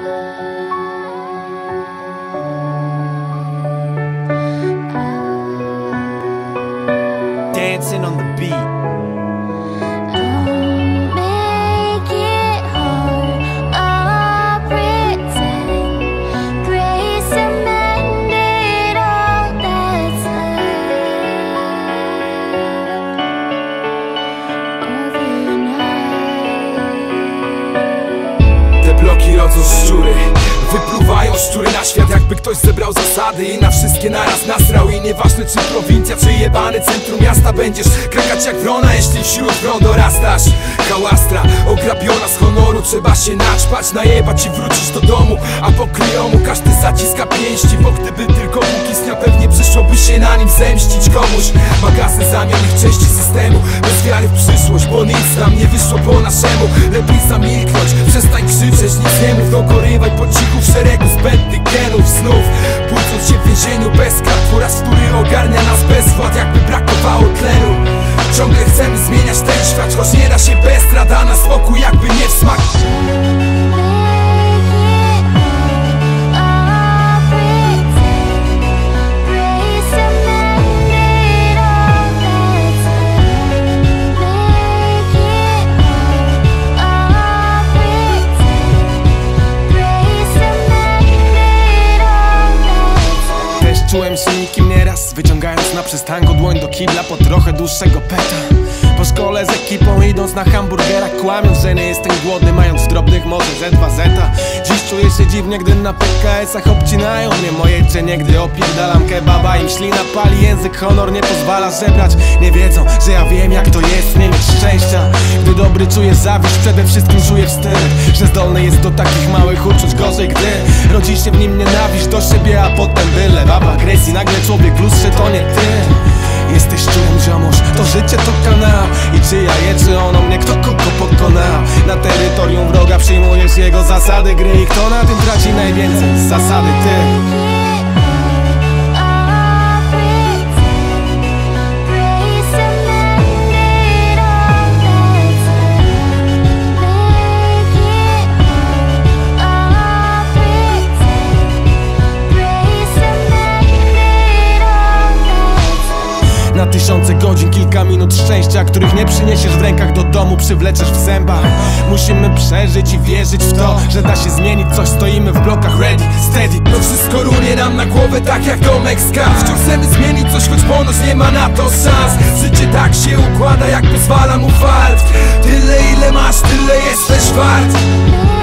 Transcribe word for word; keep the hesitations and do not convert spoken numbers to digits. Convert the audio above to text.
Dancing on the beat. Bloki rodzą szczury, wypluwają szczury na świat, jakby ktoś zebrał zasady i na wszystkie naraz nasrał. I nieważne czy prowincja, czy jebany centrum miasta, będziesz krakać jak wrona, jeśli wśród wron dorastasz. Hałastra ograbiona z honoru, trzeba się naćpać, najebać i wrócić do domu. A po kryjomu każdy zaciska pięści, bo gdyby tylko Bóg istniał, pewnie przyszłoby się na nim zemścić komuś. Magazyn zamian ich części systemu, bez wiary w przyszłość, bo nic nam nie wyszło po naszemu. Lepiej zamilknąć, przestań krzyczeć, nic nie mów, dokorywać po cichu w szeregu zbędnych genów snów. Budząc się w więzieniu bez kart po raz wtóry ogarnia nas bezwład, jakby brakowało tlenu. Ciągle chcemy zmieniać ten świat, choć nie da się bez rad, a na spokój jakby nie w smak. Czułem się nikim nieraz, wyciągając na przystanku dłoń do kibla po trochę dłuższego peta. Po szkole z ekipą idąc na hamburgera, kłamiąc, że nie jestem głodny, mając w drobnych może Z dwa zeta. Dziś czuję się dziwnie, gdy na P K S-ach obcinają mnie moje cienie, gdy opierdalam kebaba. Im ślina pali, język honor nie pozwala żebrać. Nie wiedzą, że ja wiem jak to jest nie mieć szczęścia. Gdy dobry czuje zawiść, przede wszystkim czuję wstyd, że zdolny jest do takich małych uczuć. Gorzej, gdy rodzi się w nim nienawiść do siebie, a potem byle baba agresji. Nagle człowiek w lustrze to nie ty. Jesteś czułem ziomuś, to życie to kanał. I czy ja je, czy ono mnie, kto kogo pokonał. Na terytorium wroga przyjmujesz jego zasady gry. I kto na tym traci najwięcej? Z zasady ty. Na tysiące godzin, kilka minut szczęścia, których nie przyniesiesz w rękach do domu, przywleczesz w zębach. Musimy przeżyć i wierzyć w to, że da się zmienić coś, stoimy w blokach ready, steady. To wszystko runie nam na głowę tak jak domek z kart. Wciąż chcemy zmienić coś, choć ponoć nie ma na to szans. Życie tak się układa, jak pozwala mu fart. Tyle ile masz, tyle jesteś wart.